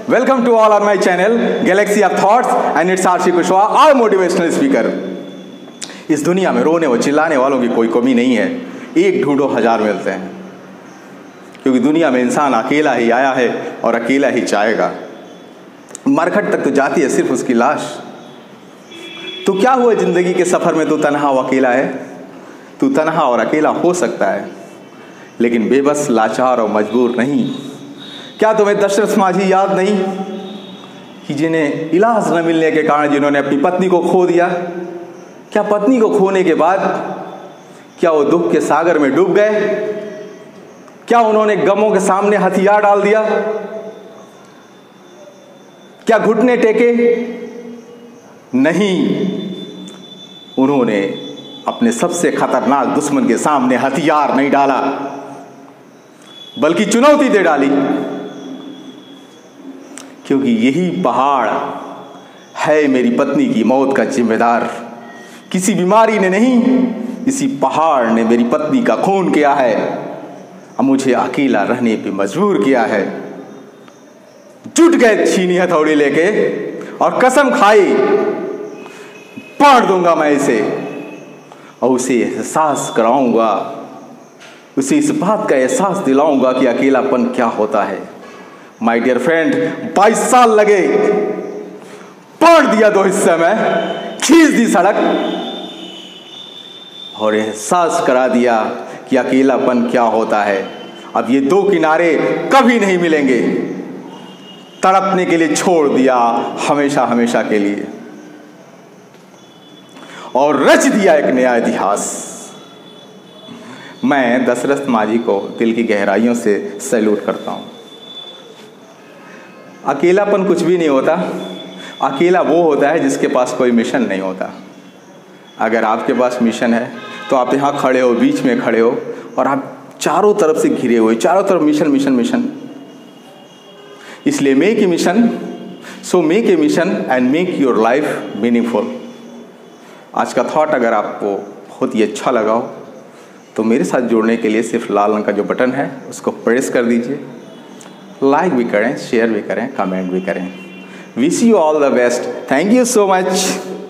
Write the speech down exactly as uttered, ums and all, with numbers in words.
Welcome to all on my channel, Galaxy of Thoughts, and it's rckushwaha, our motivational speaker. इस दुनिया में रोने व चिल्लाने वालों की कोई कमी नहीं है। एक ढूंढो हजार मिलते हैं, क्योंकि दुनिया में इंसान अकेला ही आया है और अकेला ही जाएगा। मरघट तक तो जाती है सिर्फ उसकी लाश। तो क्या हुआ जिंदगी के सफर में तू तन्हा और अकेला है? तू तन्हा और अकेला हो सकता है, लेकिन बेबस, लाचार और मजबूर नहीं। क्या तुम्हें दशरथ माझी याद नहीं कि जिन्हें इलाज न मिलने के कारण जिन्होंने अपनी पत्नी को खो दिया? क्या पत्नी को खोने के बाद क्या वो दुख के सागर में डूब गए? क्या उन्होंने गमों के सामने हथियार डाल दिया? क्या घुटने टेके? नहीं, उन्होंने अपने सबसे खतरनाक दुश्मन के सामने हथियार नहीं डाला, बल्कि चुनौती दे डाली। क्योंकि यही पहाड़ है मेरी पत्नी की मौत का जिम्मेदार। किसी बीमारी ने नहीं, इसी पहाड़ ने मेरी पत्नी का खून किया है और मुझे अकेला रहने पे मजबूर किया है। जुट गए छीनी हथौड़ी लेके और कसम खाई, पाड़ दूंगा मैं इसे और उसे एहसास कराऊंगा, उसे इस बात का एहसास दिलाऊंगा कि अकेलापन क्या होता है। माय डियर फ्रेंड, बाईस साल लगे, पाड़ दिया दो हिस्से में, खींच दी सड़क और एहसास करा दिया कि अकेलापन क्या होता है। अब ये दो किनारे कभी नहीं मिलेंगे। तड़पने के लिए छोड़ दिया हमेशा हमेशा के लिए और रच दिया एक नया इतिहास। मैं दशरथ माझी को दिल की गहराइयों से सैल्यूट करता हूँ। अकेलापन कुछ भी नहीं होता। अकेला वो होता है जिसके पास कोई मिशन नहीं होता। अगर आपके पास मिशन है तो आप यहाँ खड़े हो, बीच में खड़े हो और आप चारों तरफ से घिरे हुए, चारों तरफ मिशन मिशन मिशन। इसलिए make a mission, so make a mission and make your life meaningful. आज का थॉट अगर आपको बहुत ही अच्छा लगा हो तो मेरे साथ जुड़ने के लिए सिर्फ लाल रंग का जो बटन है उसको प्रेस कर दीजिए। लाइक भी करें, शेयर भी करें, कमेंट भी करें। Wish you all the best. Thank you so much.